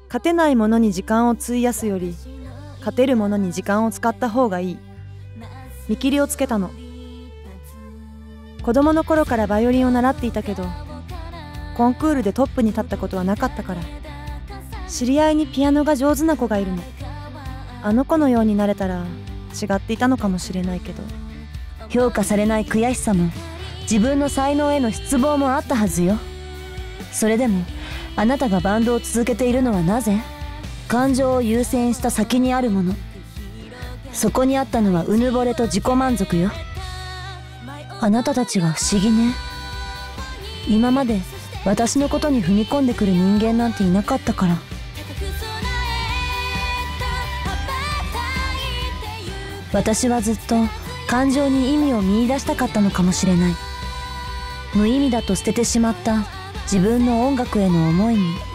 勝てないものに時間を費やすより勝てるものに時間を使った方がいい。見切りをつけたの。子供の頃からバイオリンを習っていたけど、コンクールでトップに立ったことはなかったから。知り合いにピアノが上手な子がいるの。あの子のようになれたら違っていたのかもしれないけど。 評価されない悔しさも自分の才能への失望もあったはずよ。それでもあなたがバンドを続けているのはなぜ？感情を優先した先にあるもの。そこにあったのはうぬぼれと自己満足よ。あなたたちは不思議ね。今まで私のことに踏み込んでくる人間なんていなかったから。私はずっと感情に意味を見出したかったのかもしれない。無意味だと捨ててしまった自分の音楽への思いに